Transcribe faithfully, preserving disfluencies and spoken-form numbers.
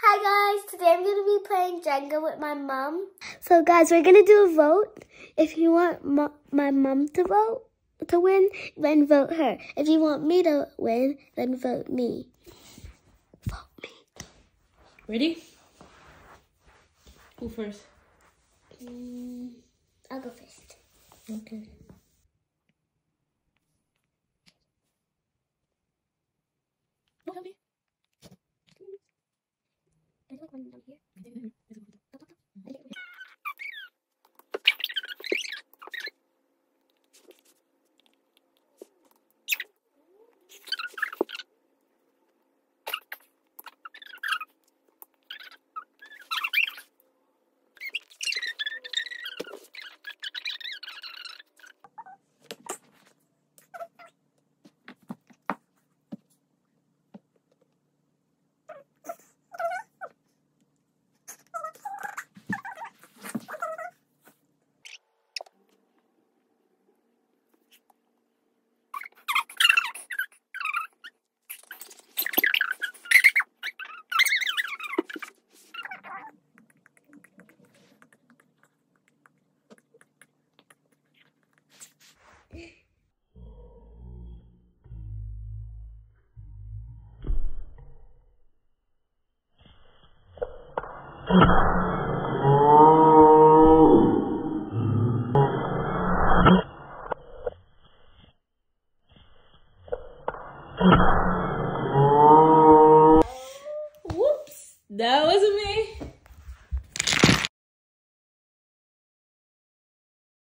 Hi guys, today I'm going to be playing Jenga with my mom. So guys, we're going to do a vote. If you want mo my mom to vote, to win, then vote her. If you want me to win, then vote me. Vote me. Ready? Who first? Mm, I'll go first. Okay. Oh, help me. I like one down here. Whoops! That was a